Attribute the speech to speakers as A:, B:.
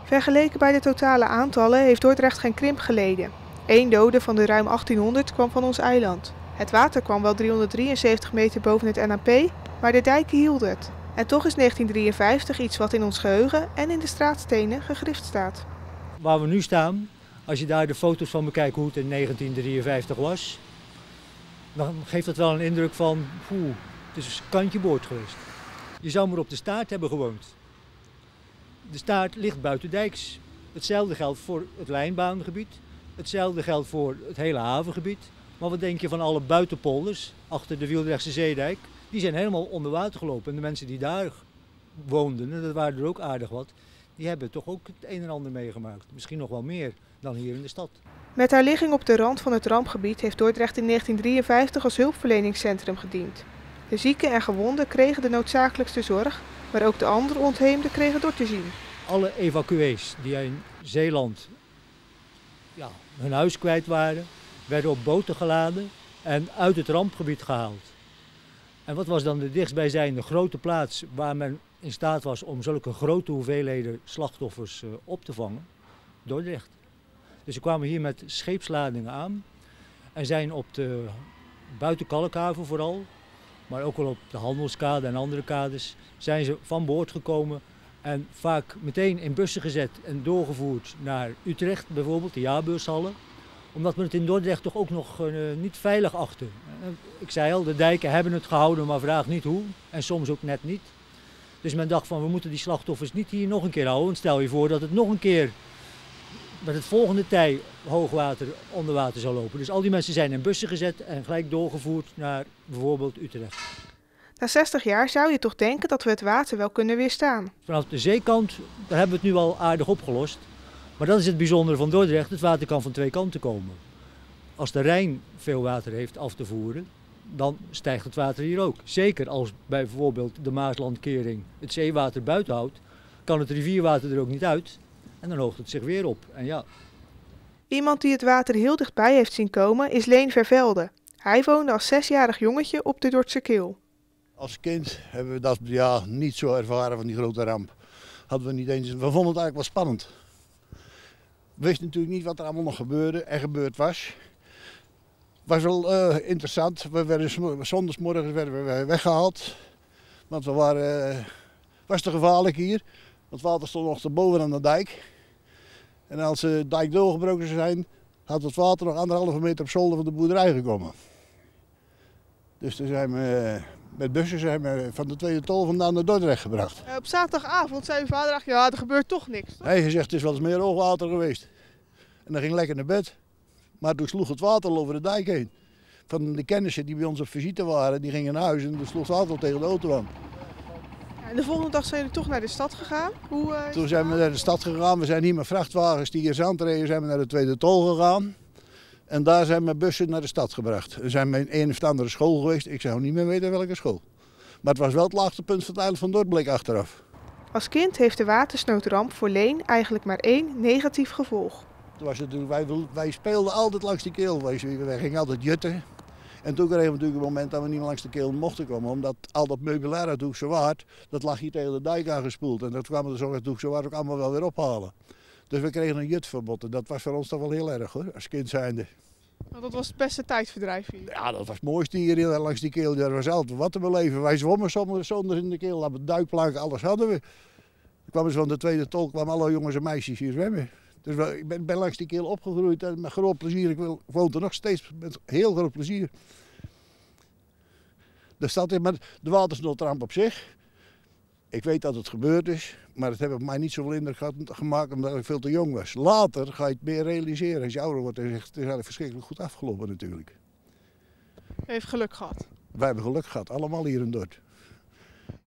A: Vergeleken bij de totale aantallen heeft Dordrecht geen krimp geleden. 1 dode van de ruim 1800 kwam van ons eiland. Het water kwam wel 373 meter boven het NAP, maar de dijken hielden het. En toch is 1953 iets wat in ons geheugen en in de straatstenen gegrift staat.
B: Waar we nu staan, als je daar de foto's van bekijkt hoe het in 1953 was, dan geeft dat wel een indruk van, het is kantje boord geweest. Je zou maar op de Staart hebben gewoond. De Staart ligt buitendijks. Hetzelfde geldt voor het lijnbaangebied. Hetzelfde geldt voor het hele havengebied. Maar wat denk je van alle buitenpolders achter de Wieldrechtse Zeedijk? Die zijn helemaal onder water gelopen. En de mensen die daar woonden, en dat waren er ook aardig wat, die hebben toch ook het een en ander meegemaakt. Misschien nog wel meer dan hier in de stad.
A: Met haar ligging op de rand van het rampgebied heeft Dordrecht in 1953 als hulpverleningscentrum gediend. De zieken en gewonden kregen de noodzakelijkste zorg, maar ook de andere ontheemden kregen door te zien.
B: Alle evacuees die in Zeeland hun huis kwijt waren, werden op boten geladen en uit het rampgebied gehaald. En wat was dan de dichtstbijzijnde grote plaats waar men in staat was om zulke grote hoeveelheden slachtoffers op te vangen? Dordrecht. Dus ze kwamen hier met scheepsladingen aan en zijn op de buitenkalkhaven vooral, maar ook wel op de Handelskade en andere kades, zijn ze van boord gekomen en vaak meteen in bussen gezet en doorgevoerd naar Utrecht, bijvoorbeeld de jaarbeurshallen. Omdat men het in Dordrecht toch ook nog niet veilig achtte. Ik zei al, de dijken hebben het gehouden, maar vraag niet hoe. En soms ook net niet. Dus men dacht van, we moeten die slachtoffers niet hier nog een keer houden. Want stel je voor dat het nog een keer met het volgende tij hoogwater onder water zou lopen. Dus al die mensen zijn in bussen gezet en gelijk doorgevoerd naar bijvoorbeeld Utrecht.
A: Na 60 jaar zou je toch denken dat we het water wel kunnen weerstaan.
B: Vanaf de zeekant, daar hebben we het nu al aardig opgelost. Maar dat is het bijzondere van Dordrecht, het water kan van twee kanten komen. Als de Rijn veel water heeft af te voeren, dan stijgt het water hier ook. Zeker als bijvoorbeeld de Maaslandkering het zeewater buiten houdt, kan het rivierwater er ook niet uit en dan hoogt het zich weer op. En ja.
A: Iemand die het water heel dichtbij heeft zien komen is Leen Vervelde. Hij woonde als 6-jarig jongetje op de Dordtse Kil.
C: Als kind hebben we dat niet zo ervaren van die grote ramp. Hadden we niet eens. We vonden het eigenlijk wel spannend. We wisten natuurlijk niet wat er allemaal nog gebeurde en gebeurd was. Het was wel interessant. We werden zondagsmorgens werden we weggehaald. Want het was te gevaarlijk hier. Want het water stond nog te boven aan de dijk. En als de dijk doorgebroken zou zijn, had het water nog 1,5 meter op zolder van de boerderij gekomen. Dus toen zijn we met bussen van de Tweede Tol vandaan naar Dordrecht gebracht.
A: Op zaterdagavond zei uw vader eigenlijk, er gebeurt toch niks. Toch?
C: Hij gezegd, het is wel eens meer hoogwater geweest. En dan ging lekker naar bed. Maar toen sloeg het water al over de dijk heen. Van de kennissen die bij ons op visite waren, die gingen naar huis en toen sloeg het water al tegen de auto aan.
A: En de volgende dag zijn jullie toch naar de stad gegaan?
C: Toen zijn we naar de stad gegaan. We zijn hier met vrachtwagens die hier zand reden, zijn we naar de Tweede Tol gegaan. En daar zijn we met bussen naar de stad gebracht. We zijn bij een of andere school geweest. Ik zou niet meer weten welke school. Maar het was wel het laagste punt van het eiland van Dordrecht achteraf.
A: Als kind heeft de watersnoodramp voor Leen eigenlijk maar 1 negatief gevolg.
C: Toen was het natuurlijk, wij speelden altijd langs die keel. Wij gingen altijd jutten. En toen kregen we natuurlijk een moment dat we niet meer langs de keel mochten komen. Omdat al dat meubilair uit Hoekse Waard, dat lag hier tegen de dijk aangespoeld. En dat kwamen de zorg uit Hoekse Waard ook allemaal wel weer ophalen. Dus we kregen een jutverbod. En dat was voor ons toch wel heel erg hoor, als kind zijnde.
A: Want dat was het beste tijdverdrijf hier.
C: Ja, dat was het mooiste hier langs die keel. Er was altijd wat te beleven. Wij zwommen zonder in de keel, hadden duikplanken, alles hadden we. Dan kwamen ze van de Tweede Tol, kwamen alle jongens en meisjes hier zwemmen. Dus ik ben langs die keel opgegroeid en met groot plezier. Ik woon er nog steeds met heel groot plezier. Er staat met de watersnoodramp op zich. Ik weet dat het gebeurd is, maar het heeft op mij niet zoveel indruk gemaakt omdat ik veel te jong was. Later ga je het meer realiseren als je ouder wordt en zegt, het is eigenlijk verschrikkelijk goed afgelopen natuurlijk.
A: U heeft geluk gehad.
C: Wij hebben geluk gehad, allemaal hier in Dort.